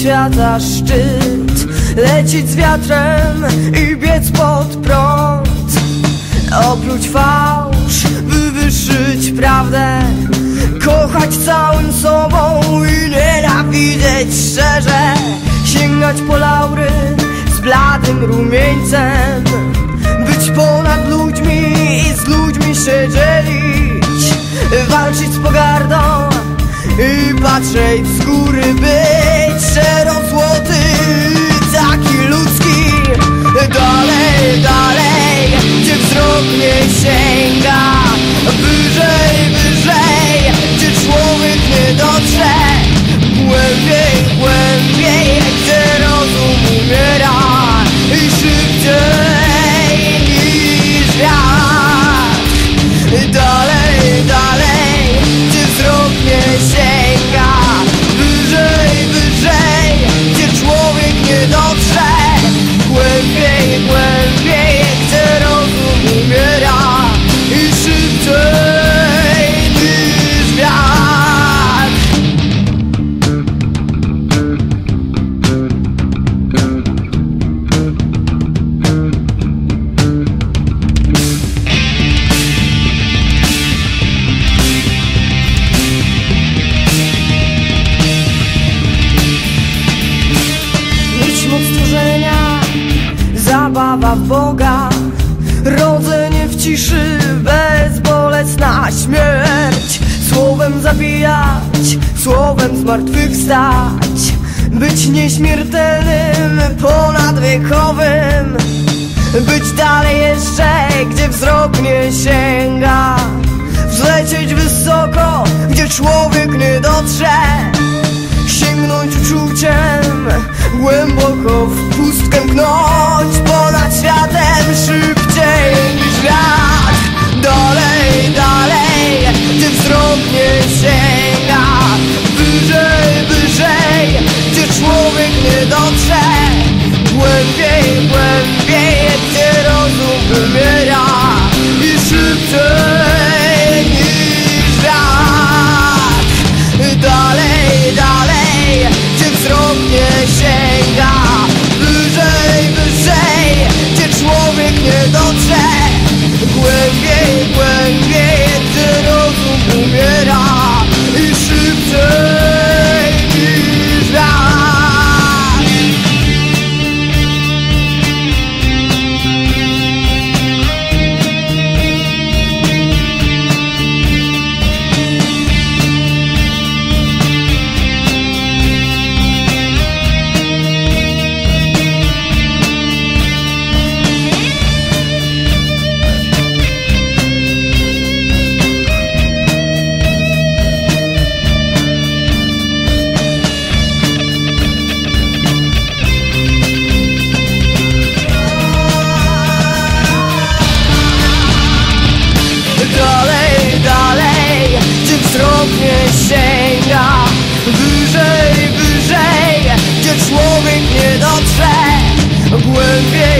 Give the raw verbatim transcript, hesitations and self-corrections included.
świata szczyt, lecieć z wiatrem i biec pod prąd. Oprócz fałsz, wywyższyć prawdę, kochać całym sobą i nienawidzieć szczerze. Sięgać po laury z bladym rumieńcem, być ponad ludźmi i z ludźmi się dzielić, walczyć z pogardą i patrzeć z góry, być szczerozłoty, taki ludzki. Dalej, dalej, gdzie wzrok nie sięga, wyżej, wyżej, gdzie człowiek nie dotrze, głębiej, głębiej, gdzie rozum umiera i szybciej niż wiatr. Dalej, dalej, gdzie wzrok nie sięga, wyżej, wyżej, gdzie człowiek nie dotrze, głębiej, głębiej, gdzie rozum umiera i szybciej niż wiatr. Mieć moc stworzenia, zabawa w Boga, rodzenie w ciszy, bezbolesna śmierć. Słowem zabijać, słowem zmartwychwstać, być nieśmiertelnym, ponadwiekowym, być dalej jeszcze, gdzie wzrok nie sięga, wzlecieć wysoko, gdzie człowiek nie dotrze, sięgnąć uczuciem, głęboko w pustkę mknąć, ponad światem szybciej niż wiatr. Dalej, dalej, gdzie wzrok nie sięga, wyżej, wyżej, gdzie człowiek nie dotrze, głębiej, głębiej, gdzie rozum umiera i szybciej niż wiatr. Dalej, dalej, gdzie wzrok nie sięga, wyżej, wyżej, gdzie człowiek nie dotrze, głębiej, głębiej, gdzie rozum umiera i szybciej niż wiatr. Dalej, dalej, gdzie wzrok nie sięga, wyżej, wyżej, gdzie człowiek nie dotrze, głębiej.